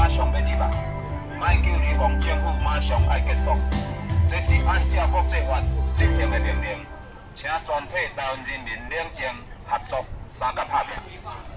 马上要入啊，卖叫日方政府马上爱结束。这是按照国际法执行的命令，请全体台湾人民冷静合作，三甲拍拼。